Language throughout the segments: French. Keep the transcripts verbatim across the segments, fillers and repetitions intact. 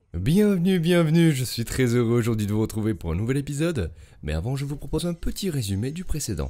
Bienvenue, bienvenue, je suis très heureux aujourd'hui de vous retrouver pour un nouvel épisode, mais avant je vous propose un petit résumé du précédent.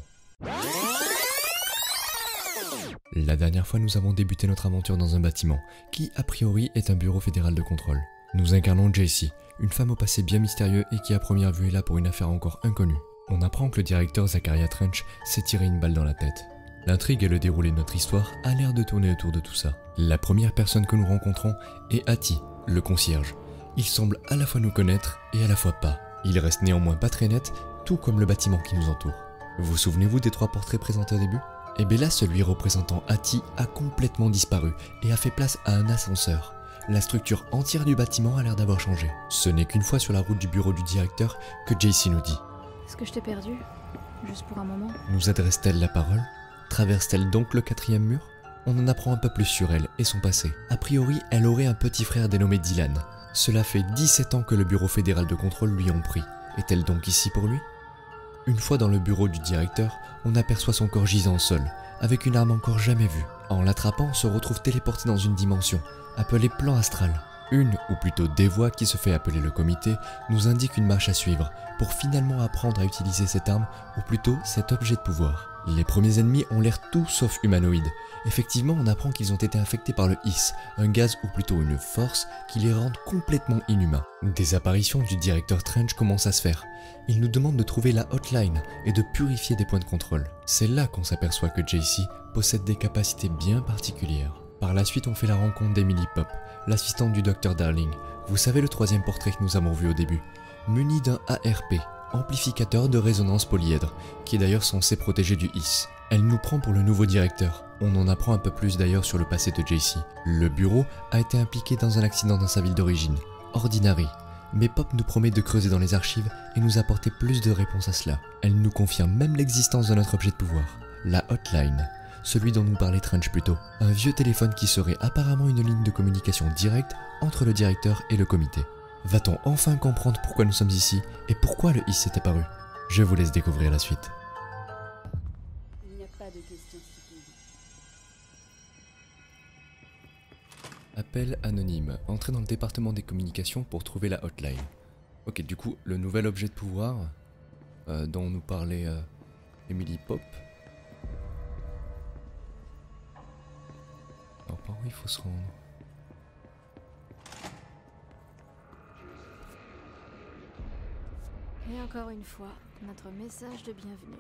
La dernière fois nous avons débuté notre aventure dans un bâtiment, qui a priori est un bureau fédéral de contrôle. Nous incarnons Jessie, une femme au passé bien mystérieux et qui à première vue est là pour une affaire encore inconnue. On apprend que le directeur Zachariah Trench s'est tiré une balle dans la tête. L'intrigue et le déroulé de notre histoire a l'air de tourner autour de tout ça. La première personne que nous rencontrons est Hattie, le concierge. Il semble à la fois nous connaître et à la fois pas. Il reste néanmoins pas très net, tout comme le bâtiment qui nous entoure. Vous souvenez-vous des trois portraits présentés au début? Eh bien là, celui représentant Hattie a complètement disparu et a fait place à un ascenseur. La structure entière du bâtiment a l'air d'avoir changé. Ce n'est qu'une fois sur la route du bureau du directeur que Jessie nous dit. Est-ce que je t'ai perdu? Juste pour un moment? Nous adresse-t-elle la parole? Traverse-t-elle donc le quatrième mur? On en apprend un peu plus sur elle et son passé. A priori, elle aurait un petit frère dénommé Dylan. Cela fait dix-sept ans que le bureau fédéral de contrôle lui ont pris. Est-elle donc ici pour lui? Une fois dans le bureau du directeur, on aperçoit son corps gisant au sol, avec une arme encore jamais vue. En l'attrapant, on se retrouve téléporté dans une dimension, appelée plan astral. Une, ou plutôt des voix qui se fait appeler le comité, nous indique une marche à suivre, pour finalement apprendre à utiliser cette arme, ou plutôt cet objet de pouvoir. Les premiers ennemis ont l'air tout sauf humanoïdes. Effectivement, on apprend qu'ils ont été infectés par le Hiss, un gaz ou plutôt une force qui les rend complètement inhumains. Des apparitions du directeur Trench commencent à se faire. Il nous demande de trouver la hotline et de purifier des points de contrôle. C'est là qu'on s'aperçoit que Jessie possède des capacités bien particulières. Par la suite, on fait la rencontre d'Emily Pop, l'assistante du docteur Darling. Vous savez le troisième portrait que nous avons vu au début, muni d'un A R P, amplificateur de résonance polyèdre, qui est d'ailleurs censé protéger du Hiss. Elle nous prend pour le nouveau directeur. On en apprend un peu plus d'ailleurs sur le passé de Jessie. Le bureau a été impliqué dans un accident dans sa ville d'origine, Ordinary. Mais Pop nous promet de creuser dans les archives et nous apporter plus de réponses à cela. Elle nous confirme même l'existence de notre objet de pouvoir, la hotline, celui dont nous parlait Trench plus tôt. Un vieux téléphone qui serait apparemment une ligne de communication directe entre le directeur et le comité. Va-t-on enfin comprendre pourquoi nous sommes ici et pourquoi le Hiss est apparu? Je vous laisse découvrir la suite. Il n'y a pas de question stupide. Appel anonyme. Entrez dans le département des communications pour trouver la hotline. Ok, du coup, le nouvel objet de pouvoir euh, dont nous parlait euh, Emily Pop. Alors par où il faut se rendre? Et encore une fois, notre message de bienvenue.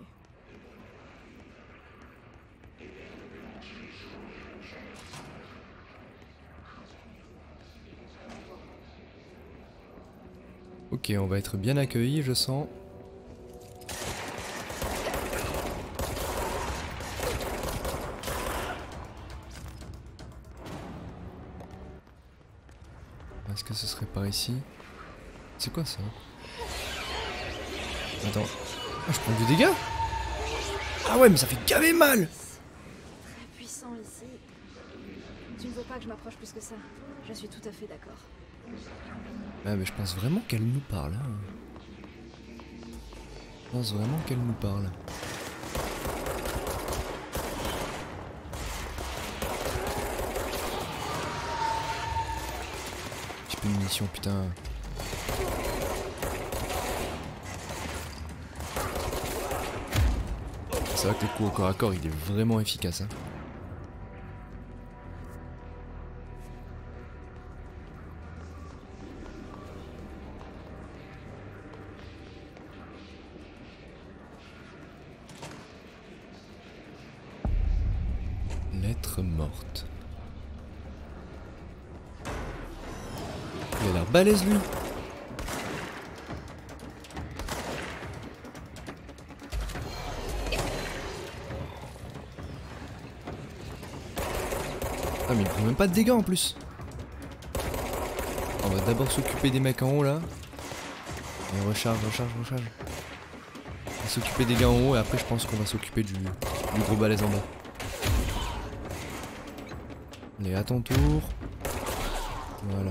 Ok, on va être bien accueillis, je sens. Est-ce que ce serait par ici? C'est quoi ça? Attends. Ah, je prends du dégât? Ah ouais, mais ça fait gaver mal! Très puissant ici. Tu ne veux pas que je m'approche plus que ça. Je suis tout à fait d'accord. Ah mais je pense vraiment qu'elle nous parle. Hein. Je pense vraiment qu'elle nous parle. J'ai plus de munitions, putain. C'est vrai que le coup au corps à corps il est vraiment efficace. Hein. Lettre morte. Il a l'air balèze lui. Ah mais il prend même pas de dégâts en plus. On va d'abord s'occuper des mecs en haut là. Et recharge, recharge, recharge. On va s'occuper des gars en haut et après je pense qu'on va s'occuper du, du gros balèze en bas. Allez, à ton tour. Voilà.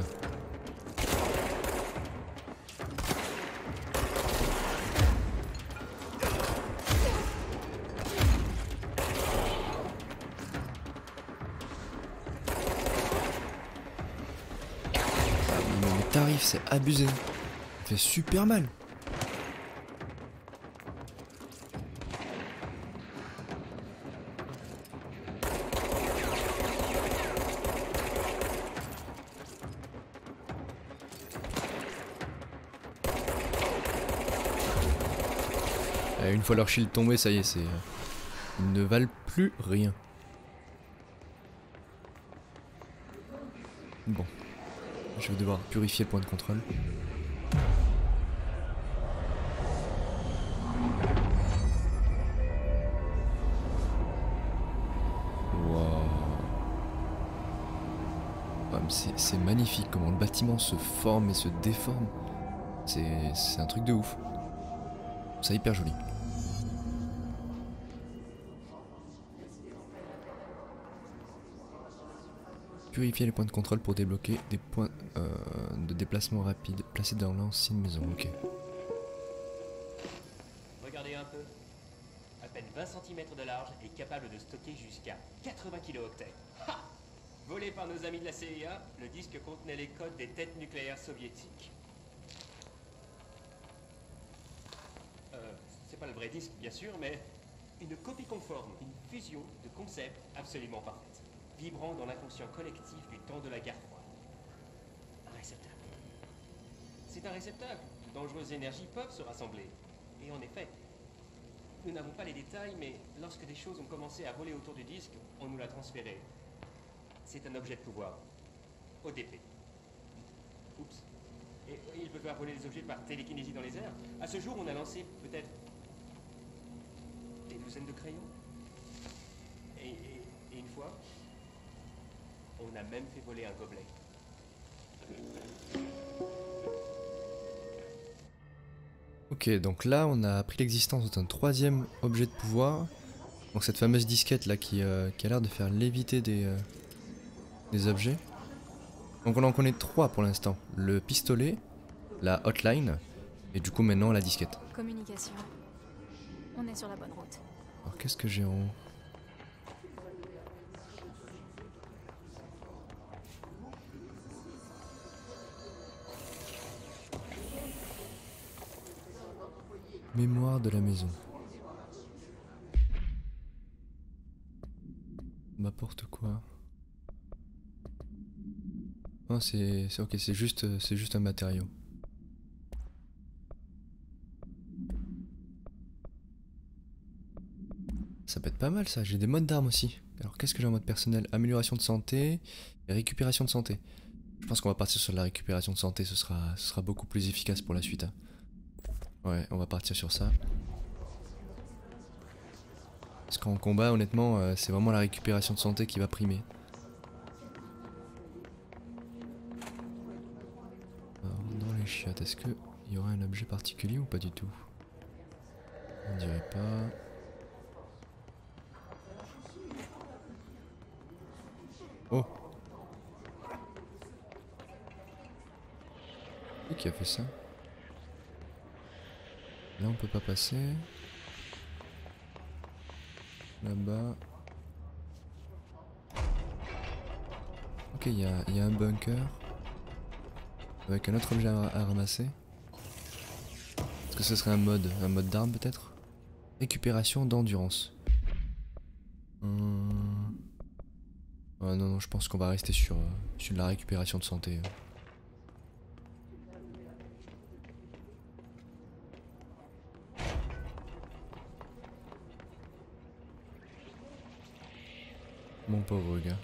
tarif, c'est abusé. Ça fait super mal. Une fois leur shield tombé, ça y est, c'est... Ils ne valent plus rien. Bon. Je vais devoir purifier le point de contrôle. Wow. Ouais, c'est magnifique comment le bâtiment se forme et se déforme. C'est un truc de ouf. C'est hyper joli. Purifier les points de contrôle pour débloquer des points euh, de déplacement rapide placés dans l'ancienne maison. Ok. Regardez un peu. À peine vingt centimètres de large et capable de stocker jusqu'à quatre-vingts kilooctets. Ha! Volé par nos amis de la C I A, le disque contenait les codes des têtes nucléaires soviétiques. Euh, c'est pas le vrai disque, bien sûr, mais une copie conforme, une fusion de concepts absolument parfaite, vibrant dans l'inconscient collectif du temps de la guerre froide. Un réceptacle. C'est un réceptacle où de dangereuses énergies peuvent se rassembler. Et en effet, nous n'avons pas les détails, mais lorsque des choses ont commencé à voler autour du disque, on nous l'a transféré. C'est un objet de pouvoir. O D P. Oups. Et, et il peut faire voler des objets par télékinésie dans les airs. À ce jour, on a lancé peut-être des douzaines de crayons. Et, et, et une fois, on a même fait voler un gobelet. Ok, donc là on a appris l'existence d'un troisième objet de pouvoir. Donc cette fameuse disquette là qui, euh, qui a l'air de faire léviter des, euh, des objets. Donc on en connaît trois pour l'instant. Le pistolet, la hotline et du coup maintenant la disquette. Communication. On est sur la bonne route. Alors qu'est-ce que j'ai en haut ? Mémoire de la maison. N'importe quoi. Non, c'est ok, c'est juste, c'est juste un matériau. Ça peut être pas mal ça, j'ai des modes d'armes aussi. Alors qu'est-ce que j'ai en mode personnel? Amélioration de santé et récupération de santé. Je pense qu'on va partir sur la récupération de santé, ce sera, ce sera beaucoup plus efficace pour la suite. Hein. Ouais, on va partir sur ça. Parce qu'en combat, honnêtement, euh, c'est vraiment la récupération de santé qui va primer. Alors, dans les chiottes, est-ce qu'il y aura un objet particulier ou pas du tout? On dirait pas. Oh! Qui a fait ça? Là on peut pas passer. Là-bas. Ok, il y a, y a un bunker. Avec un autre objet à, à ramasser. Est-ce que ce serait un mode, un mode d'arme peut-être? Récupération d'endurance. Hum... Ah non, non, je pense qu'on va rester sur, euh, sur la récupération de santé. Mon pauvre gars.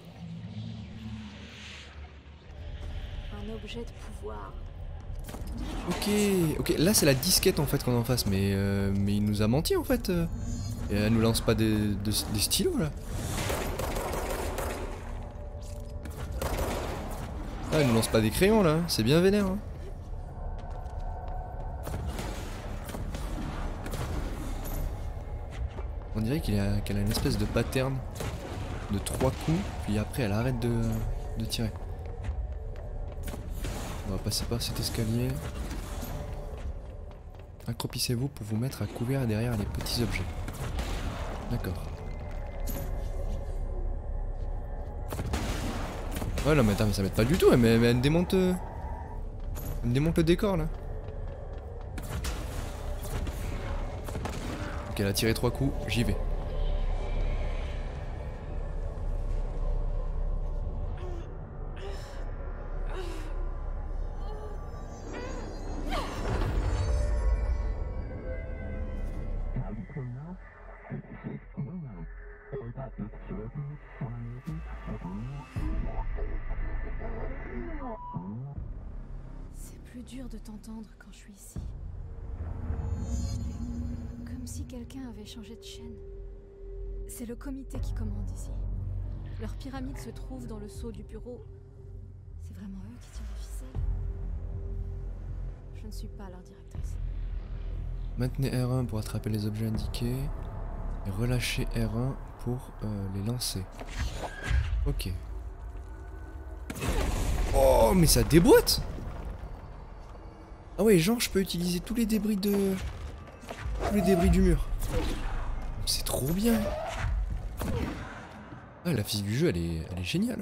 Un objet de pouvoir. Ok, ok, là c'est la disquette en fait qu'on a en face, mais, euh, mais il nous a menti en fait. Euh, et elle nous lance pas des, des, des stylos là. Ah, elle nous lance pas des crayons là, c'est bien vénère. Hein. On dirait qu'il a, qu'elle a une espèce de pattern de trois coups, puis après elle arrête de, de tirer. On va passer par cet escalier. Accroupissez-vous pour vous mettre à couvert derrière les petits objets. D'accord. Ouais non mais attends, mais ça m'aide pas du tout, mais, mais elle démonte... Elle me démonte le décor là. Ok, elle a tiré trois coups, j'y vais. C'est plus dur de t'entendre quand je suis ici. Comme si quelqu'un avait changé de chaîne. C'est le comité qui commande ici. Leur pyramide se trouve dans le sceau du bureau. C'est vraiment eux qui tirent les ficelles. Je ne suis pas leur directrice. Maintenez R un pour attraper les objets indiqués. Et relâchez R un pour euh, les lancer. Ok. Oh, mais ça déboîte! Ah ouais, genre je peux utiliser tous les débris de... Tous les débris du mur. C'est trop bien. Ah, la physique du jeu, elle est, elle est géniale.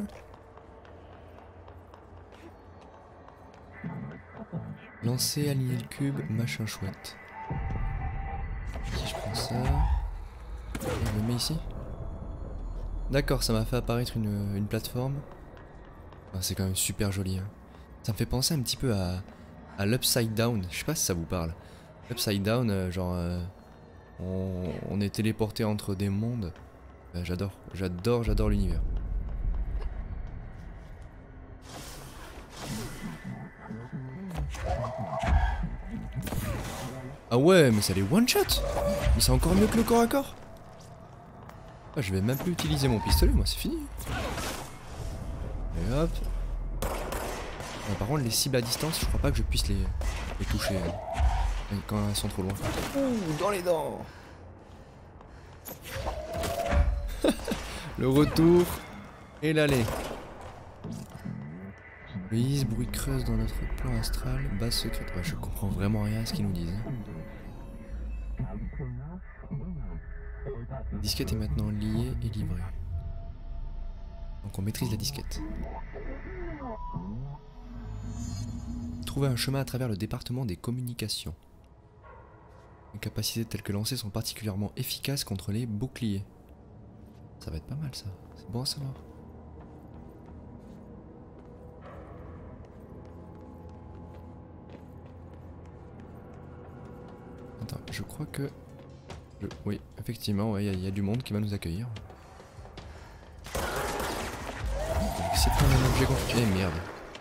Lancer, aligner le cube, machin chouette. Si je prends ça... Je le mets ici. D'accord, ça m'a fait apparaître une, une plateforme. Ah, c'est quand même super joli. Hein. Ça me fait penser un petit peu à, à l'Upside Down. Je sais pas si ça vous parle. Upside Down, euh, genre... Euh, on, on est téléporté entre des mondes. Euh, j'adore, j'adore, j'adore l'univers. Ah ouais, mais ça les one shot. Mais c'est encore mieux que le corps à corps. Ah, je vais même plus utiliser mon pistolet, moi c'est fini. Et hop. Ah, par contre les cibles à distance, je crois pas que je puisse les, les toucher euh, quand elles sont trop loin. Ouh, dans les dents. Le retour et l'aller. Louise, bruit creuse dans notre plan astral, base secrète. Ouais, je comprends vraiment rien à ce qu'ils nous disent. Hein. La disquette est maintenant liée et livrée. Donc on maîtrise la disquette. Trouver un chemin à travers le département des communications. Les capacités telles que lancées sont particulièrement efficaces contre les boucliers. Ça va être pas mal ça, c'est bon à savoir. Attends, je crois que... Je... Oui, effectivement, il ouais, y, y a du monde qui va nous accueillir. C'est pas un objet contre... Eh merde.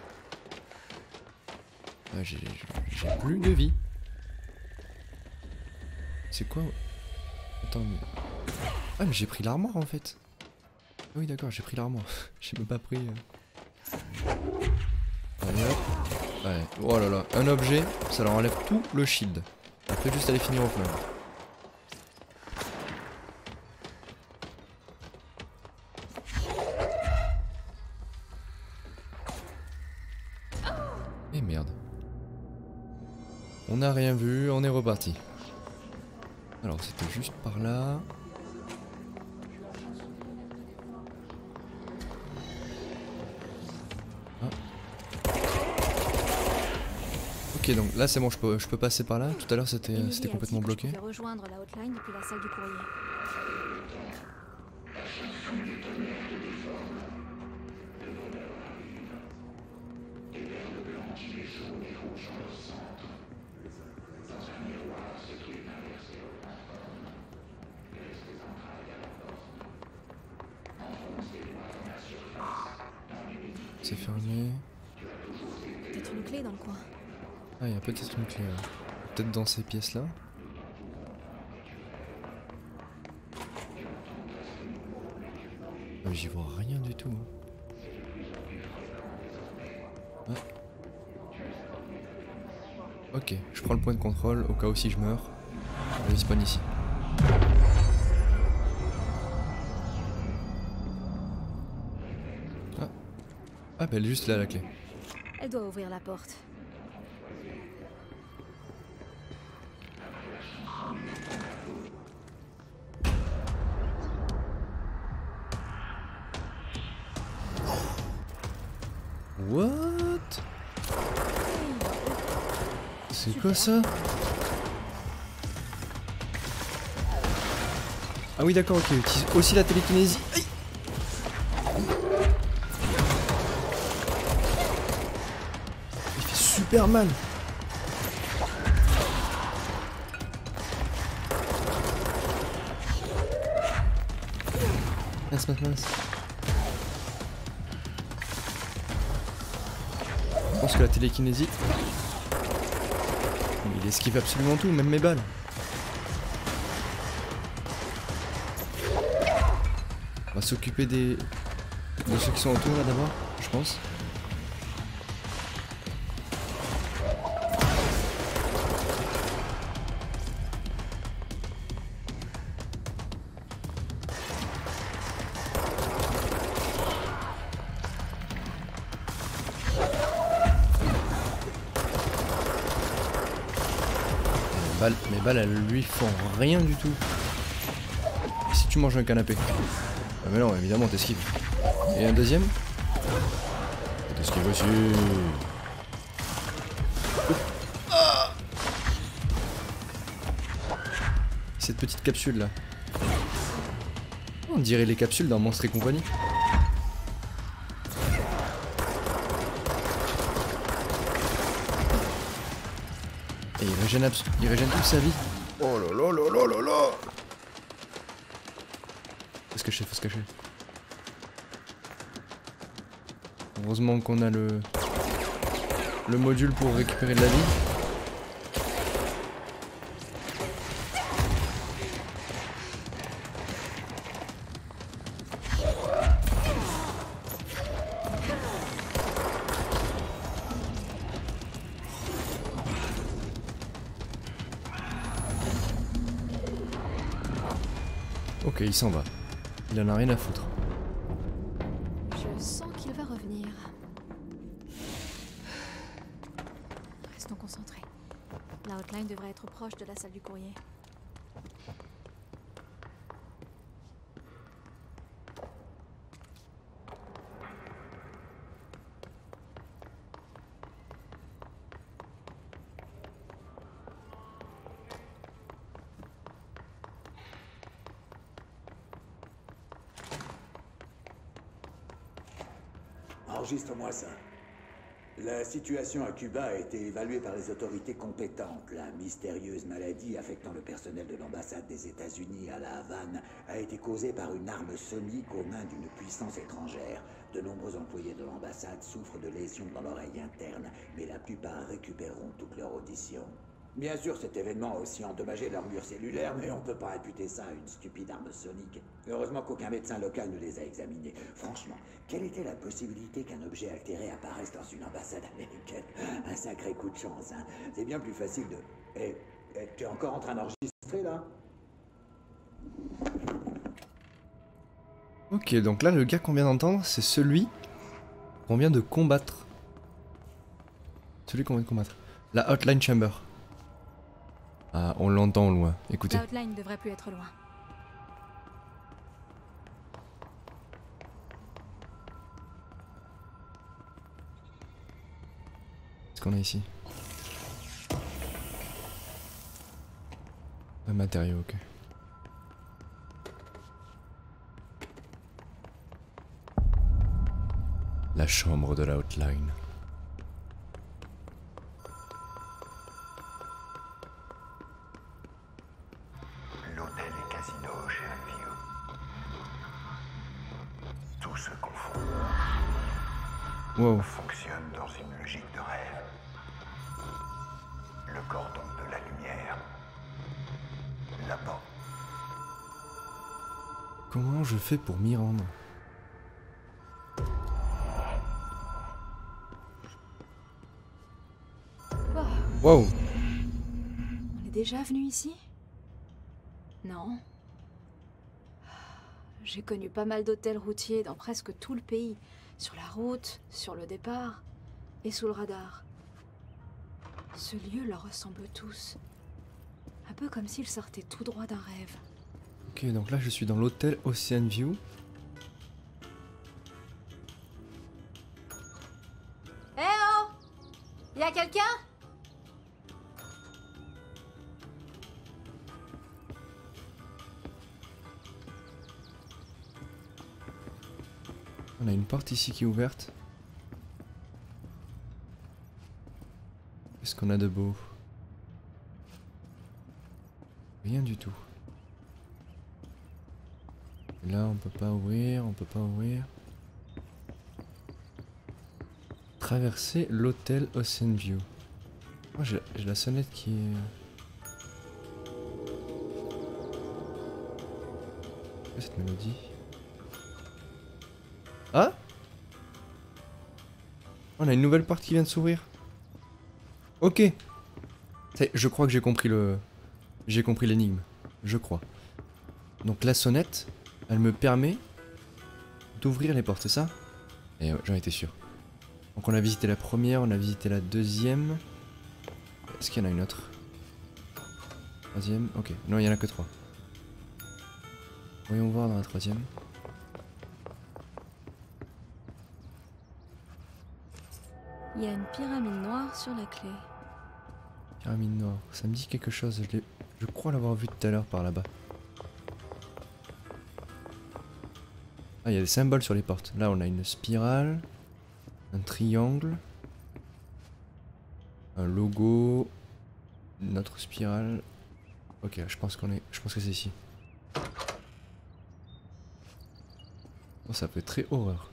Ah, j'ai plus de vie. C'est quoi? Attends, mais... Ah, mais j'ai pris l'armoire en fait. Ah oui, d'accord, j'ai pris l'armoire. J'ai même pas pris... Euh... Allez hop. Ouais. Oh là là, un objet, ça leur enlève tout le shield. Après, juste aller finir au flingue. Et merde. On n'a rien vu, on est reparti. Alors c'était juste par là. Ah. Ok, donc là c'est bon, je peux, je peux passer par là. Tout à l'heure c'était c'était complètement bloqué. Je peux rejoindre la hotline depuis la salle du courrier. C'est fermé. Peut-être une clé dans le coin. Ah, il y a peut-être une clé. Ouais. Peut-être dans ces pièces-là. Ah, j'y vois rien du tout. Ah. Ok, je prends le point de contrôle au cas où si je meurs. Je respawn ici. Ah bah elle est juste là la clé. Elle doit ouvrir la porte. What? Il n'y a C'est quoi ça? Ah oui d'accord, ok, il utilise aussi la télékinésie. Aïe. Il fait super mal. Mince, mince, mince. Je pense que la télékinésie... Il esquive absolument tout, même mes balles. On va s'occuper des... de ceux qui sont autour là d'abord, je pense. Balles, mes balles elles lui font rien du tout. Et si tu manges un canapé? Ah mais non, évidemment t'esquives. Et un deuxième? T'esquives aussi. Ah, cette petite capsule là. On dirait les capsules dans Monstres et compagnie. Et il régène, abs il régène toute sa vie. Oh là là là là là là. Faut se cacher, faut se cacher. Heureusement qu'on a le... le module pour récupérer de la vie. Ok, il s'en va. Il en a rien à foutre. Je sens qu'il va revenir. Restons concentrés. La hotline devrait être proche de la salle du courrier. Enregistre-moi ça. La situation à Cuba a été évaluée par les autorités compétentes. La mystérieuse maladie affectant le personnel de l'ambassade des États-Unis à La Havane a été causée par une arme sonique aux mains d'une puissance étrangère. De nombreux employés de l'ambassade souffrent de lésions dans l'oreille interne, mais la plupart récupéreront toute leur audition. Bien sûr, cet événement a aussi endommagé leur mur cellulaire, mais on peut pas imputer ça à une stupide arme sonique. Heureusement qu'aucun médecin local ne les a examinés. Franchement, quelle était la possibilité qu'un objet altéré apparaisse dans une ambassade américaine? Un sacré coup de chance, hein. C'est bien plus facile de... Eh, eh, tu es encore en train d'enregistrer, là? Ok, donc là, le gars qu'on vient d'entendre, c'est celui qu'on vient de combattre. Celui qu'on vient de combattre. La Hotline Chamber. Ah, on l'entend au loin. Écoutez. La hotline devrait plus être loin. Qu'est-ce qu'on a ici? Un matériau, ok. La chambre de la hotline. L'hôtel et casino chez Alvio. Tout se confond. Wow. Fonctionne dans une logique de rêve. Le cordon de la lumière. La porte. Comment je fais pour m'y rendre? Wow. On est déjà venu ici? Non. J'ai connu pas mal d'hôtels routiers dans presque tout le pays. Sur la route, sur le départ et sous le radar. Ce lieu leur ressemble tous. Un peu comme s'ils sortaient tout droit d'un rêve. Ok, donc là je suis dans l'hôtel Ocean View. Eh oh! Y'a quelqu'un? On a une porte ici qui est ouverte. Qu'est-ce qu'on a de beau? Rien du tout. Et là on peut pas ouvrir, on peut pas ouvrir. Traverser l'hôtel Ocean View. Moi j'ai la sonnette qui est... Qu'est-ce que cette mélodie? Ah! On a une nouvelle porte qui vient de s'ouvrir. Ok. Je crois que j'ai compris le... J'ai compris l'énigme. Je crois. Donc la sonnette, elle me permet d'ouvrir les portes, c'est ça? Et ouais, j'en étais sûr. Donc on a visité la première, on a visité la deuxième. Est-ce qu'il y en a une autre? Troisième, ok. Non, il n'y en a que trois. Voyons voir dans la troisième. Il y a une pyramide noire sur la clé. Pyramide noire, ça me dit quelque chose. Je, je crois l'avoir vu tout à l'heure par là-bas. Ah, il y a des symboles sur les portes. Là, on a une spirale, un triangle, un logo, une autre spirale. Ok, je pense qu'on est, je pense que c'est ici. Oh, ça fait très horreur.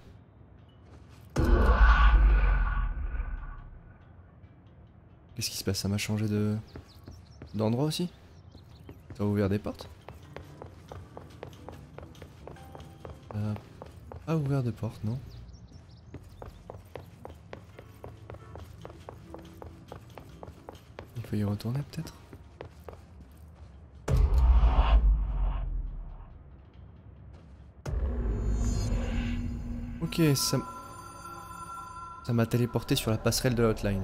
Qu'est-ce qui se passe? Ça m'a changé de d'endroit aussi? Ça a ouvert des portes? Euh, pas ouvert de porte, non? Il faut y retourner peut-être? Ok, ça... Ça m'a téléporté sur la passerelle de la hotline.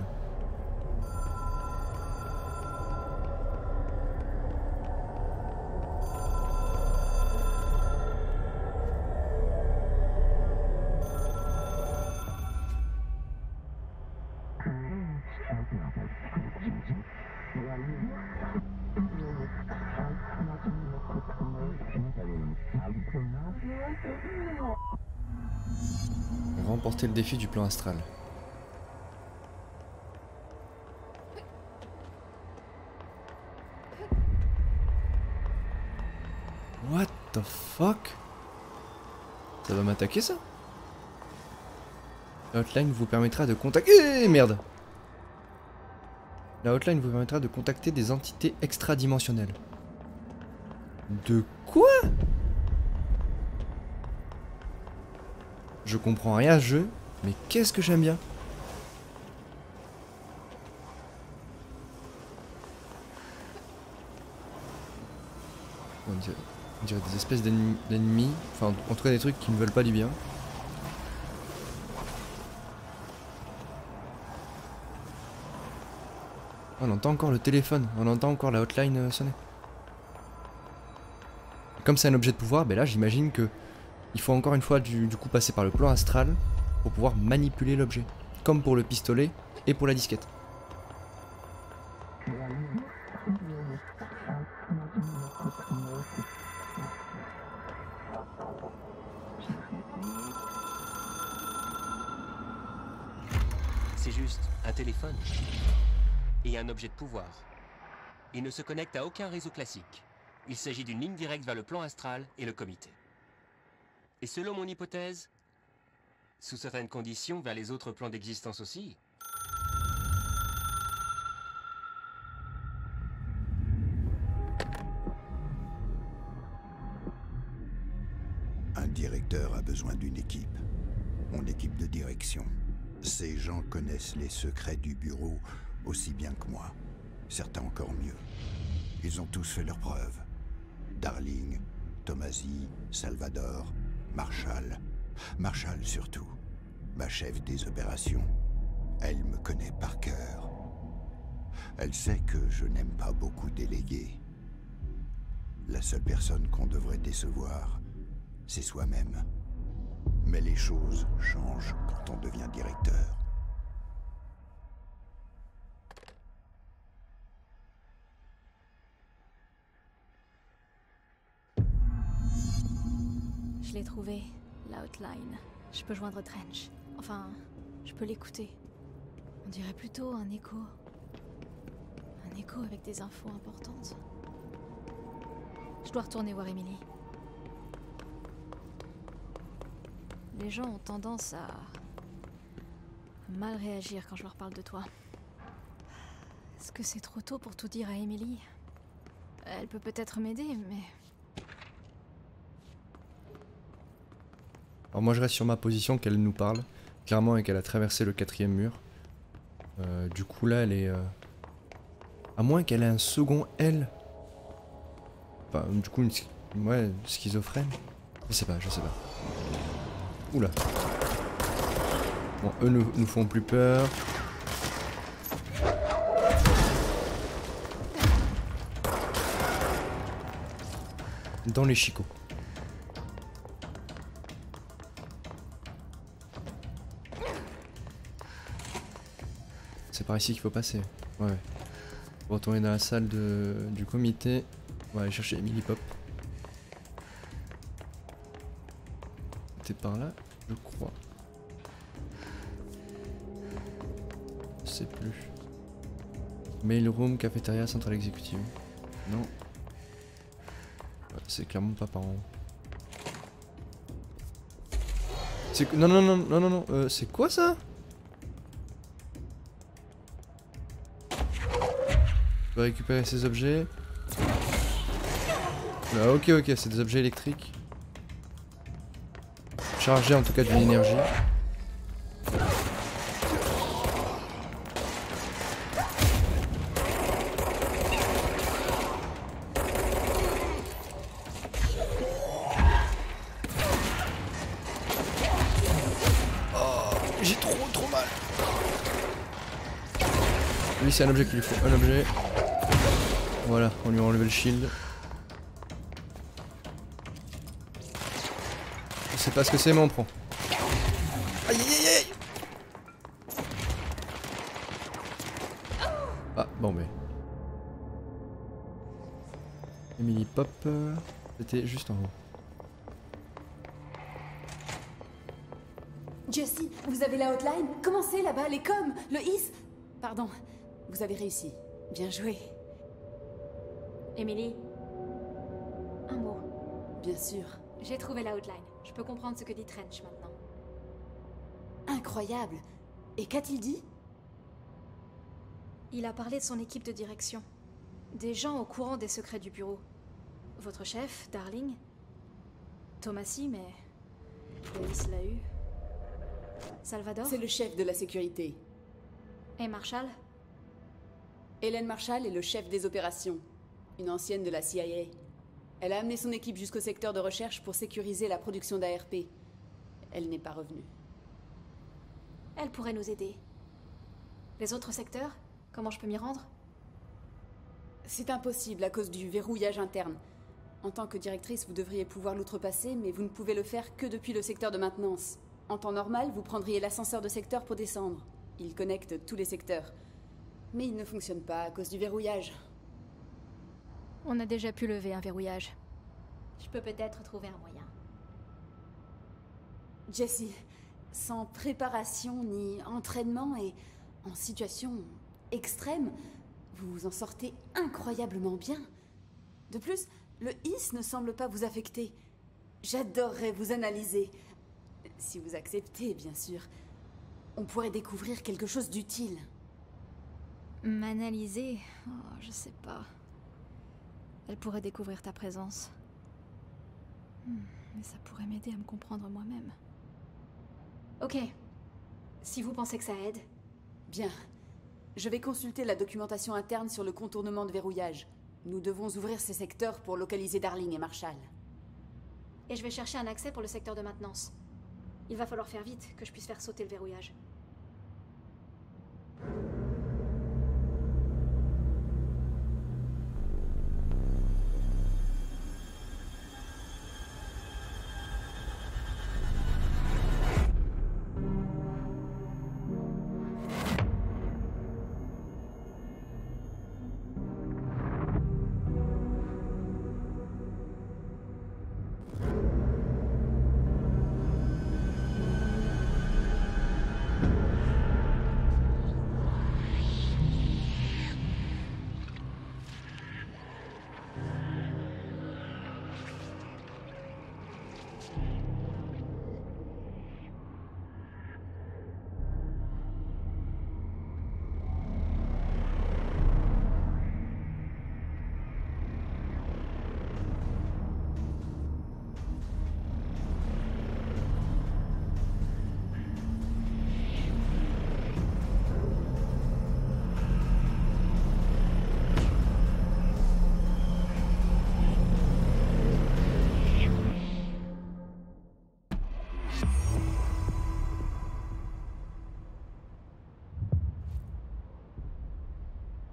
Remporter le défi du plan astral. What the fuck? Ça va m'attaquer ça? La hotline vous permettra de contacter... Eh, merde! La hotline vous permettra de contacter des entités extradimensionnelles. De quoi? Je comprends rien à ce jeu, mais qu'est-ce que j'aime bien. On dirait, on dirait des espèces d'ennemis, enfin en tout cas des trucs qui ne veulent pas du bien. On entend encore le téléphone, on entend encore la hotline sonner. Comme c'est un objet de pouvoir, ben là j'imagine que il faut encore une fois du, du coup passer par le plan astral pour pouvoir manipuler l'objet. Comme pour le pistolet et pour la disquette. C'est juste un téléphone et un objet de pouvoir. Il ne se connecte à aucun réseau classique. Il s'agit d'une ligne directe vers le plan astral et le comité. Et selon mon hypothèse, sous certaines conditions, vers les autres plans d'existence aussi. Un directeur a besoin d'une équipe. Mon équipe de direction. Ces gens connaissent les secrets du bureau aussi bien que moi. Certains encore mieux. Ils ont tous fait leurs preuves. Darling, Tomasi, Salvador, Marshall. Marshall surtout. Ma chef des opérations. Elle me connaît par cœur. Elle sait que je n'aime pas beaucoup déléguer. La seule personne qu'on devrait décevoir, c'est soi-même. Mais les choses changent quand on devient directeur. Je l'ai trouvé, la hotline. Je peux joindre Trench. Enfin, je peux l'écouter. On dirait plutôt un écho. Un écho avec des infos importantes. Je dois retourner voir Emily. Les gens ont tendance à mal réagir quand je leur parle de toi. Est-ce que c'est trop tôt pour tout dire à Emily? Elle peut peut-être m'aider, mais... Alors moi je reste sur ma position qu'elle nous parle, clairement, et qu'elle a traversé le quatrième mur. Euh, du coup là elle est... Euh... À moins qu'elle ait un second elle. Enfin du coup une... Ouais, schizophrène. Je sais pas, je sais pas. Oula. Bon, eux nous, nous font plus peur. Dans les chicots. C'est par ici qu'il faut passer. Ouais. Pour retourner dans la salle de, du comité. On va aller chercher Emily Pop. C'était par là, je crois. Je sais plus. Mailroom, cafétéria, centrale exécutive. Non. Ouais, c'est clairement pas par en haut. C'est... Non, non, non, non, non, non. Euh, c'est quoi ça? Je vais récupérer ces objets. Ah, ok, ok, c'est des objets électriques. Chargés en tout cas d'une énergie. Oh, j'ai trop trop mal. Lui c'est un objet qu'il lui faut, un objet. Voilà, on lui a enlevé le shield. Je sais pas ce que c'est mais on prend. Aïe aïe aïe. Ah bon mais. Emily Pop, euh, c'était juste en haut. Jessie, vous avez la hotline? Comment c'est là-bas? Les coms? Le I S? Pardon, vous avez réussi. Bien joué. Emily, un mot. Bien sûr. J'ai trouvé la hotline. Je peux comprendre ce que dit Trench maintenant. Incroyable. Et qu'a-t-il dit? Il a parlé de son équipe de direction. Des gens au courant des secrets du bureau. Votre chef, Darling. Thomasy, mais... Loïs l'a eu. Salvador. C'est le chef de la sécurité. Et Marshall. Hélène Marshall est le chef des opérations. Une ancienne de la C I A. Elle a amené son équipe jusqu'au secteur de recherche pour sécuriser la production d'A R P. Elle n'est pas revenue. Elle pourrait nous aider. Les autres secteurs? Comment je peux m'y rendre? C'est impossible à cause du verrouillage interne. En tant que directrice, vous devriez pouvoir l'outrepasser, mais vous ne pouvez le faire que depuis le secteur de maintenance. En temps normal, vous prendriez l'ascenseur de secteur pour descendre. Il connecte tous les secteurs. Mais il ne fonctionne pas à cause du verrouillage. On a déjà pu lever un verrouillage. Je peux peut-être trouver un moyen. Jessie, sans préparation ni entraînement et en situation extrême, vous vous en sortez incroyablement bien. De plus, le I S ne semble pas vous affecter. J'adorerais vous analyser. Si vous acceptez, bien sûr. On pourrait découvrir quelque chose d'utile. M'analyser? Oh, je sais pas. Elle pourrait découvrir ta présence. Hmm, mais ça pourrait m'aider à me comprendre moi-même. Ok. Si vous pensez que ça aide... Bien. Je vais consulter la documentation interne sur le contournement de verrouillage. Nous devons ouvrir ces secteurs pour localiser Darling et Marshall. Et je vais chercher un accès pour le secteur de maintenance. Il va falloir faire vite, que je puisse faire sauter le verrouillage.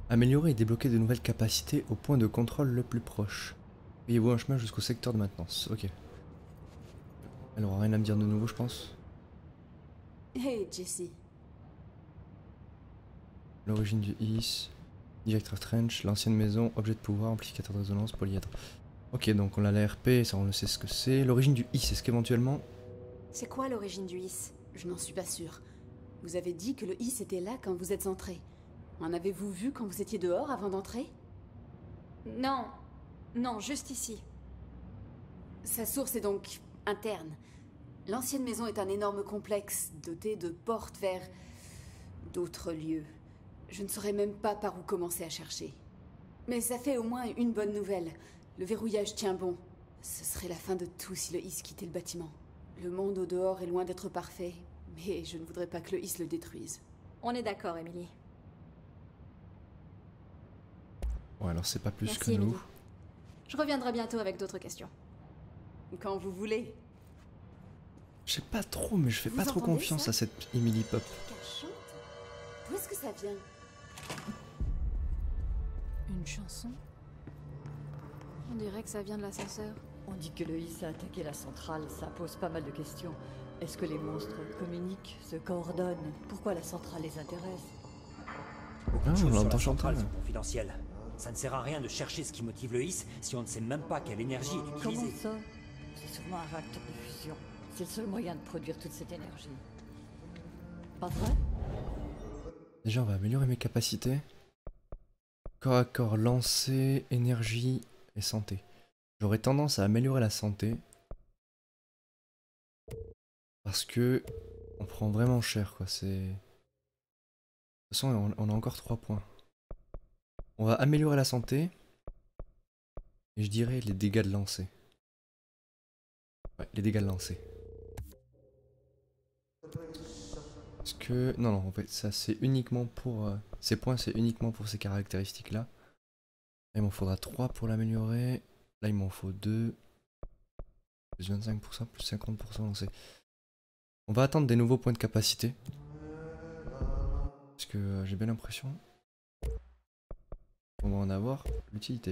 Améliorer et débloquer de nouvelles capacités au point de contrôle le plus proche. Payez-vous un chemin jusqu'au secteur de maintenance. Ok. Elle aura rien à me dire de nouveau, je pense. Hey, Jessie. L'origine du I S, Directeur Trench, l'ancienne maison, objet de pouvoir, amplificateur de résonance, polyèdre. Ok, donc on a la R P, ça on le sait ce que c'est. L'origine du I S, est-ce qu'éventuellement... C'est quoi l'origine du I S? Je n'en suis pas sûre. Vous avez dit que le I S était là quand vous êtes entré. En avez-vous vu quand vous étiez dehors avant d'entrer? Non. Non, juste ici. Sa source est donc interne. L'ancienne maison est un énorme complexe, doté de portes vers d'autres lieux. Je ne saurais même pas par où commencer à chercher. Mais ça fait au moins une bonne nouvelle. Le verrouillage tient bon. Ce serait la fin de tout si le I S quittait le bâtiment. Le monde au dehors est loin d'être parfait, mais je ne voudrais pas que le I S le détruise. On est d'accord, Emily. Ouais, alors c'est pas plus Merci, que Emily. nous. Je reviendrai bientôt avec d'autres questions. Quand vous voulez. Je sais pas trop, mais je fais Vous pas trop entendez confiance ça? à cette Emily Pop. Qu'elle chante? D'où est-ce que ça vient? Une chanson? On dirait que ça vient de l'ascenseur. On dit que le I S a attaqué la centrale, ça pose pas mal de questions. Est-ce que les monstres communiquent, se coordonnent? Pourquoi la centrale les intéresse? Beaucoup Ah, de on choses sur l'entend la chanter, centrale là. sont confidentielles. Ça ne sert à rien de chercher ce qui motive le I S si on ne sait même pas quelle énergie est Comment utilisée. ça? C'est sûrement un réacteur de fusion. C'est le seul moyen de produire toute cette énergie. Pas vrai? Déjà, on va améliorer mes capacités. Corps à corps, lancer, énergie et santé. J'aurais tendance à améliorer la santé. Parce que on prend vraiment cher, quoi. C'est... De toute façon, on, on a encore trois points. On va améliorer la santé. Et je dirais les dégâts de lancer. Ouais, les dégâts de lancer. Parce que... Non, non, en fait, ça c'est uniquement pour... Euh, ces points, c'est uniquement pour ces caractéristiques-là. Là, il m'en faudra trois pour l'améliorer. Là, il m'en faut deux. Plus vingt-cinq pour cent, plus cinquante pour cent lancé. On va attendre des nouveaux points de capacité. Parce que euh, j'ai bien l'impression qu'on va en avoir l'utilité.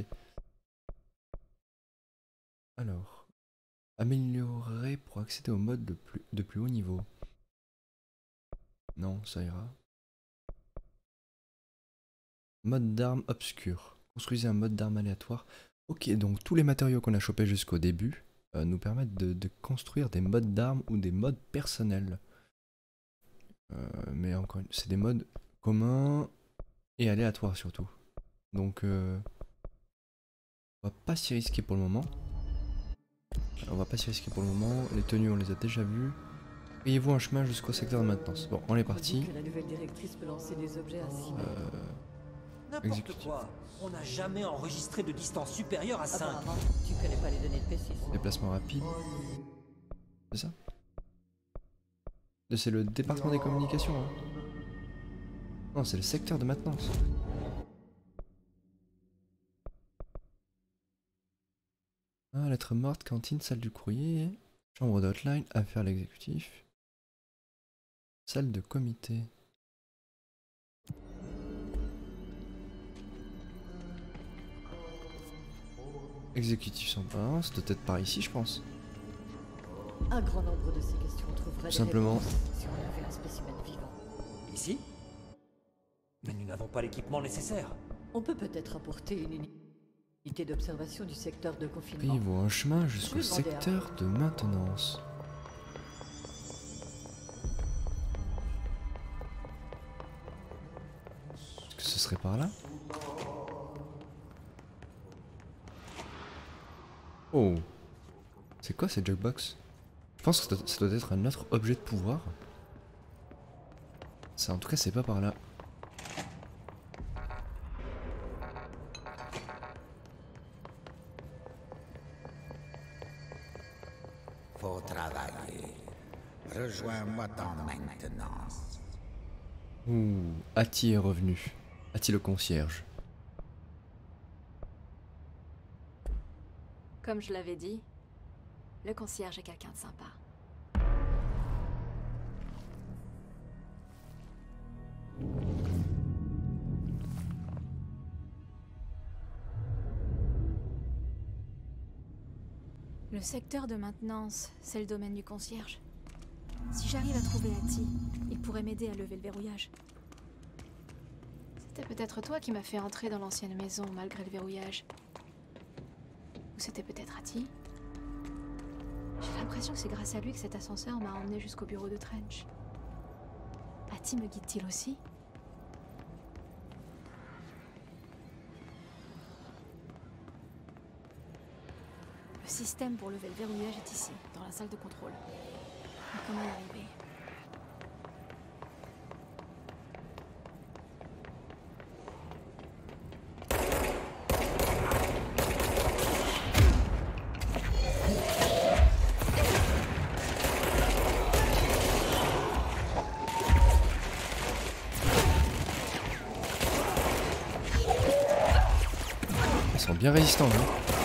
Alors... Améliorer pour accéder au mode de plus, de plus haut niveau. Non, ça ira. Mode d'arme obscur. Construisez un mode d'arme aléatoire. Ok, donc tous les matériaux qu'on a chopés jusqu'au début euh, nous permettent de, de construire des modes d'armes ou des modes personnels. Euh, mais encore une c'est des modes communs et aléatoires surtout. Donc euh, on va pas s'y risquer pour le moment. On va pas s'y risquer pour le moment. Les tenues, on les a déjà vues. Ayez-vous un chemin jusqu'au secteur de maintenance. Bon, on est parti. Que la nouvelle directrice peut lancer des objets à six mètres. Euh, N'importe exécutif. quoi. On n'a jamais enregistré de distance supérieure à cinq. Apparemment, tu connais pas les données de P six. Déplacement rapide. C'est ça? C'est le département des communications. Hein. Non, c'est le secteur de maintenance. Ah, lettre morte, cantine, salle du courrier, chambre d'hotline, affaires l'exécutif, salle de comité. Exécutif sans pain, c'est peut-être par ici, je pense. Un grand nombre de ces questions trouveraient des Simplement. réponses si on avait un spécimen vivant. Ici? Mais nous n'avons pas l'équipement nécessaire. On peut peut-être apporter une unité d'observation du secteur de confinement. Payez-vous un chemin jusqu'au Je vais demander à- secteur de maintenance. Est-ce que ce serait par là? Oh! C'est quoi cette jukebox? Je pense que ça doit- ça doit être un autre objet de pouvoir. Ça, en tout cas, c'est pas par là. Faut travailler. Rejoins-moi dans maintenance. Ouh, Ati est revenu. Ati le concierge. Comme je l'avais dit, le concierge est quelqu'un de sympa. Le secteur de maintenance, c'est le domaine du concierge. Si j'arrive à trouver Hattie, il pourrait m'aider à lever le verrouillage. C'était peut-être toi qui m'as fait entrer dans l'ancienne maison malgré le verrouillage. Ou c'était peut-être Hattie. J'ai l'impression que c'est grâce à lui que cet ascenseur m'a emmené jusqu'au bureau de Trench. Hattie me guide-t-il aussi? Le système pour lever le verrouillage est ici, dans la salle de contrôle. Mais comment y arriver? Ils sont bien résistants, hein.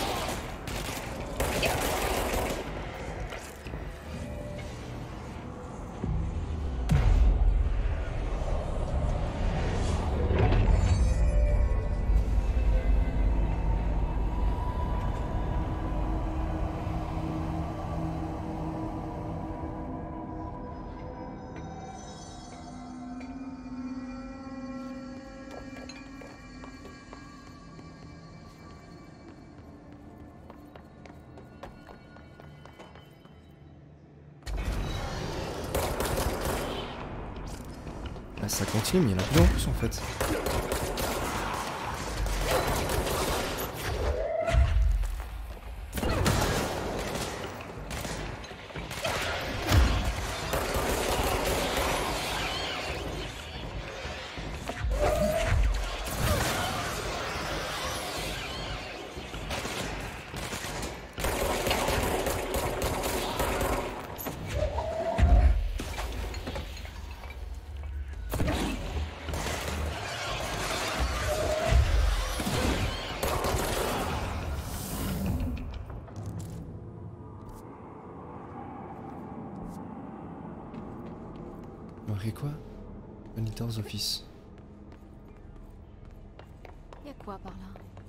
Bah, ça continue, mais il y en a plus en plus en fait. Marqué quoi? Monitor's Office. Y'a quoi par là?